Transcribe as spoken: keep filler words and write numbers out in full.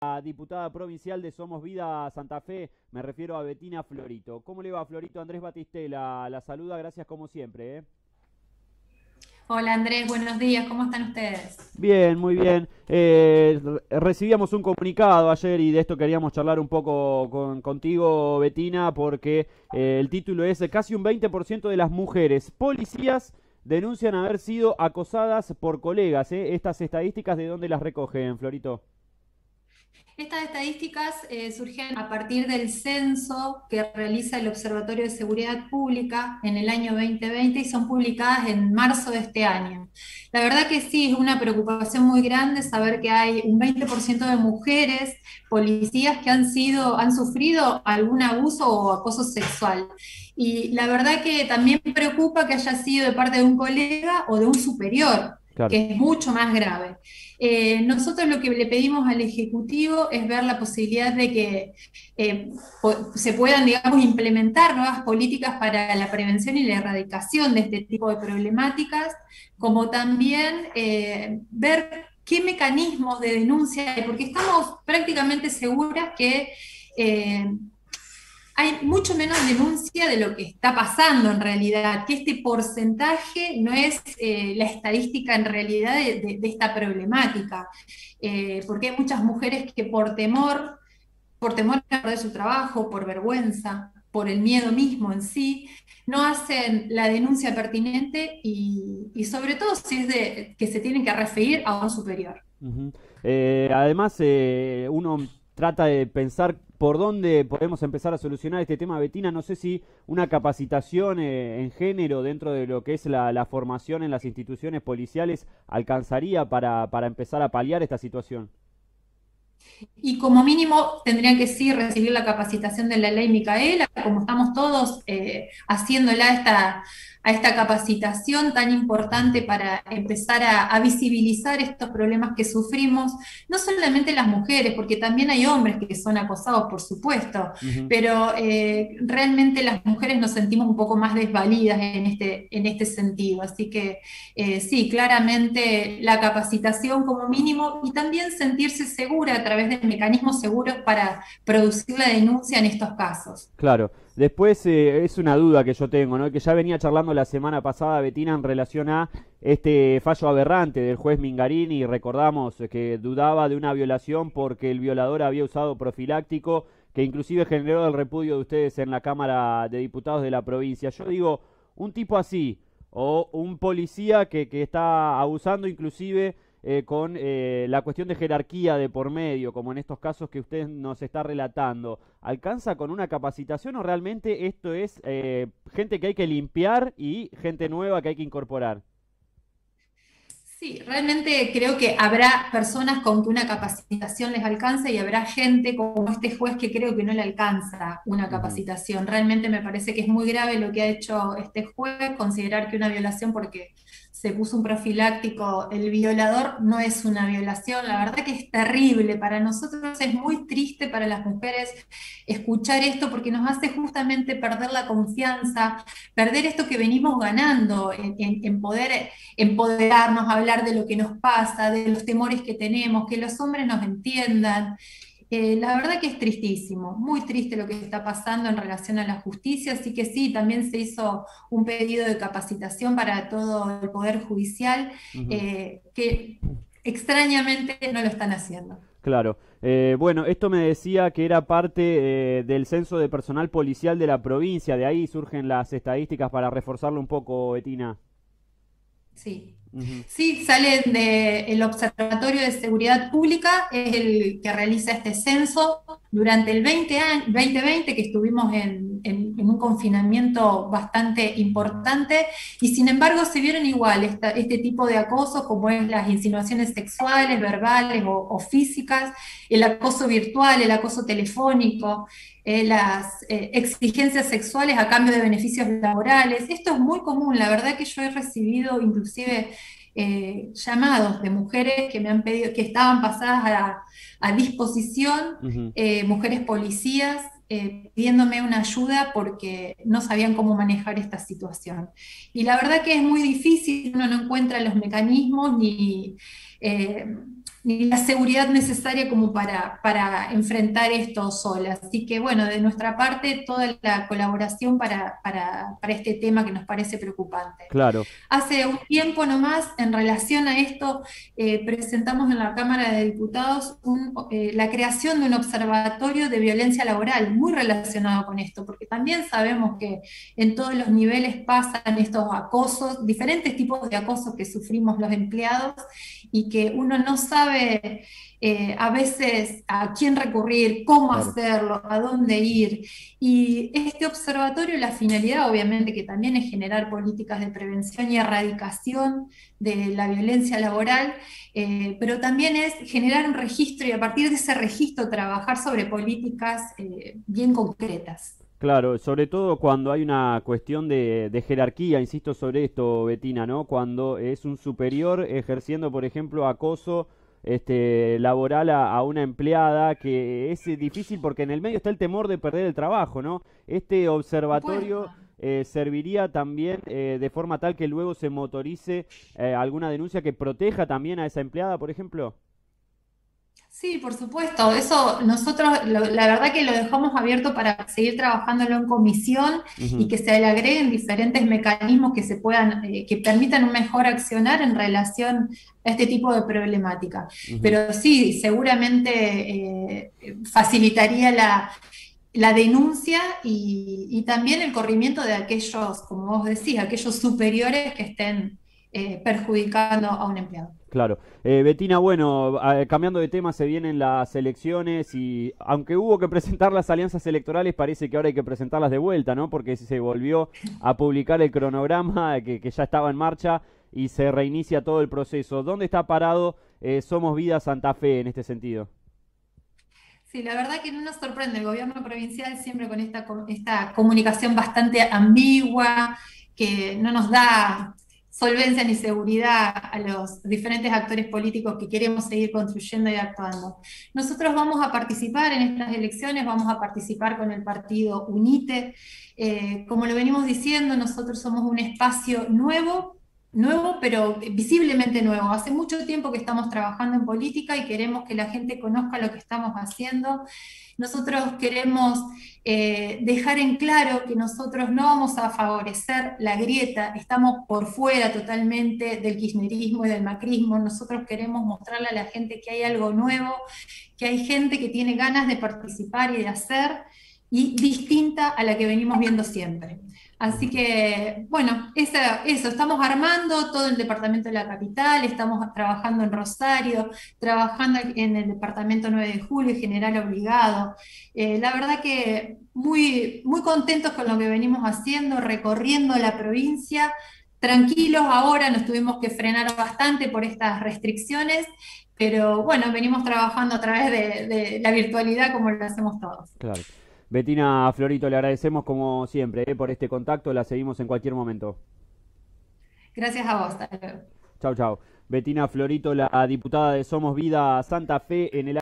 la diputada provincial de Somos Vida Santa Fe, me refiero a Betina Florito. ¿Cómo le va, Florito? Andrés Batistela la saluda, gracias como siempre, ¿eh? Hola Andrés, buenos días, ¿cómo están ustedes? Bien, muy bien. Eh, re- recibíamos un comunicado ayer y de esto queríamos charlar un poco con, contigo, Betina, porque eh, el título es casi un veinte por ciento de las mujeres policías denuncian haber sido acosadas por colegas, ¿eh? Estas estadísticas, ¿de dónde las recogen, Florito? Estas estadísticas eh, surgen a partir del censo que realiza el Observatorio de Seguridad Pública en el año dos mil veinte y son publicadas en marzo de este año. La verdad que sí, es una preocupación muy grande saber que hay un veinte por ciento de mujeres policías que han sido, han sufrido algún abuso o acoso sexual. Y la verdad que también preocupa que haya sido de parte de un colega o de un superior, Claro. que es mucho más grave. Eh, nosotros lo que le pedimos al Ejecutivo es ver la posibilidad de que eh, po- se puedan, digamos, implementar nuevas políticas para la prevención y la erradicación de este tipo de problemáticas, como también eh, ver qué mecanismos de denuncia hay, porque estamos prácticamente seguras que eh, hay mucho menos denuncia de lo que está pasando en realidad, que este porcentaje no es eh, la estadística en realidad de, de- de esta problemática. Eh, porque hay muchas mujeres que por temor, por temor a perder su trabajo, por vergüenza, por el miedo mismo en sí, no hacen la denuncia pertinente y, y sobre todo si es de que se tienen que referir a un superior. Ujú. Eh, además, eh, uno trata de pensar por dónde podemos empezar a solucionar este tema, Betina. No sé si una capacitación eh, en género dentro de lo que es la, la formación en las instituciones policiales alcanzaría para, para empezar a paliar esta situación. Y como mínimo tendrían que sí recibir la capacitación de la ley Micaela, como estamos todos eh, haciéndola a esta, a esta capacitación tan importante para empezar a, a visibilizar estos problemas que sufrimos, no solamente las mujeres, porque también hay hombres que son acosados, por supuesto, Ujú. pero eh, realmente las mujeres nos sentimos un poco más desvalidas en este, en este sentido. Así que eh, sí, claramente la capacitación como mínimo y también sentirse segura a través de mecanismos seguros para producir la denuncia en estos casos. Claro. Después eh, es una duda que yo tengo, ¿no? Que ya venía charlando la semana pasada, Betina, en relación a este fallo aberrante del juez Mingarini. Y recordamos eh, que dudaba de una violación porque el violador había usado profiláctico, que inclusive generó el repudio de ustedes en la Cámara de Diputados de la provincia. Yo digo, un tipo así, o un policía que, que está abusando inclusive eh, con eh, la cuestión de jerarquía de por medio, como en estos casos que usted nos está relatando, ¿alcanza con una capacitación o realmente esto es eh, gente que hay que limpiar y gente nueva que hay que incorporar? Sí, realmente creo que habrá personas con que una capacitación les alcance y habrá gente como este juez que creo que no le alcanza una Ujú. capacitación. Realmente me parece que es muy grave lo que ha hecho este juez, considerar que una violación porque se puso un profiláctico, el violador no es una violación. La verdad que es terrible para nosotros, es muy triste para las mujeres escuchar esto porque nos hace justamente perder la confianza, perder esto que venimos ganando en, en- en poder empoderarnos, hablar de lo que nos pasa, de los temores que tenemos, que los hombres nos entiendan. Eh, la verdad que es tristísimo, muy triste lo que está pasando en relación a la justicia, así que sí, también se hizo un pedido de capacitación para todo el Poder Judicial, Ujú. eh, que extrañamente no lo están haciendo. Claro. Eh, bueno, esto me decía que era parte eh, del censo de personal policial de la provincia, de ahí surgen las estadísticas para reforzarlo un poco, Betina. Sí. Ujú. Sí, sale del Observatorio de Seguridad Pública, es el que realiza este censo durante el veinte año, dos mil veinte, que estuvimos en, en- en un confinamiento bastante importante, y sin embargo se vieron igual esta- este tipo de acoso, como es las insinuaciones sexuales, verbales o, o físicas, el acoso virtual, el acoso telefónico, eh, las eh, exigencias sexuales a cambio de beneficios laborales. Esto es muy común, la verdad que yo he recibido inclusive eh, llamados de mujeres que me han pedido, que estaban pasadas a, a disposición, Ujú. eh, mujeres policías, eh, pidiéndome una ayuda porque no sabían cómo manejar esta situación. Y la verdad que es muy difícil, uno no encuentra los mecanismos ni... eh, ni la seguridad necesaria como para, para enfrentar esto solas. Así que bueno, de nuestra parte, toda la colaboración para, para, para este tema que nos parece preocupante. Claro, Hace un tiempo nomás, en relación a esto, eh, presentamos en la Cámara de Diputados un, eh, la creación de un observatorio de violencia laboral, muy relacionado con esto, porque también sabemos que en todos los niveles pasan estos acosos, diferentes tipos de acosos que sufrimos los empleados y que uno no sabe eh, a veces a quién recurrir, cómo claro. hacerlo, a dónde ir. Y este observatorio, la finalidad obviamente que también es generar políticas de prevención y erradicación de la violencia laboral, eh, pero también es generar un registro y a partir de ese registro trabajar sobre políticas eh, bien concretas. Claro, sobre todo cuando hay una cuestión de, de jerarquía, insisto sobre esto, Betina, ¿no? Cuando es un superior ejerciendo, por ejemplo, acoso este, laboral a, a una empleada, que es eh, difícil porque en el medio está el temor de perder el trabajo, ¿no? Este Por supuesto. observatorio eh, serviría también eh, de forma tal que luego se motorice eh, alguna denuncia que proteja también a esa empleada, por ejemplo. Sí, por supuesto. Eso nosotros, lo- la verdad que lo dejamos abierto para seguir trabajándolo en comisión y Ujú, que se le agreguen diferentes mecanismos que se puedan, eh, que permitan un mejor accionar en relación a este tipo de problemática. ujú. Pero sí, seguramente eh, facilitaría la, la denuncia y, y también el corrimiento de aquellos, como vos decís, aquellos superiores que estén eh, perjudicando a un empleado. Claro. Eh, Betina, bueno, a- cambiando de tema, se vienen las elecciones y aunque hubo que presentar las alianzas electorales, parece que ahora hay que presentarlas de vuelta, ¿no? Porque se volvió a publicar el cronograma que, que ya estaba en marcha y se reinicia todo el proceso. ¿Dónde está parado eh, Somos Vida Santa Fe en este sentido? Sí, la verdad que no nos sorprende el gobierno provincial siempre con esta, co- esta comunicación bastante ambigua, que no nos da solvencia ni seguridad a los diferentes actores políticos que queremos seguir construyendo y actuando. Nosotros vamos a participar en estas elecciones, vamos a participar con el partido UNITE. Eh, como lo venimos diciendo, nosotros somos un espacio nuevo nuevo, pero visiblemente nuevo. Hace mucho tiempo que estamos trabajando en política y queremos que la gente conozca lo que estamos haciendo. Nosotros queremos eh, dejar en claro que nosotros no vamos a favorecer la grieta, estamos por fuera totalmente del kirchnerismo y del macrismo. Nosotros queremos mostrarle a la gente que hay algo nuevo, que hay gente que tiene ganas de participar y de hacer y distinta a la que venimos viendo siempre. Así Ujú. que, bueno, esa- eso, estamos armando todo el departamento de la capital, estamos trabajando en Rosario, trabajando en el departamento nueve de julio, General Obligado. Eh, la verdad que muy, muy contentos con lo que venimos haciendo, recorriendo la provincia, tranquilos ahora, nos tuvimos que frenar bastante por estas restricciones, pero bueno, venimos trabajando a través de, de la virtualidad como lo hacemos todos. Claro. Betina Florito, le agradecemos como siempre eh, por este contacto, la seguimos en cualquier momento. Gracias a vos. Hasta luego. Chau, chau. Betina Florito, la diputada de Somos Vida Santa Fe en el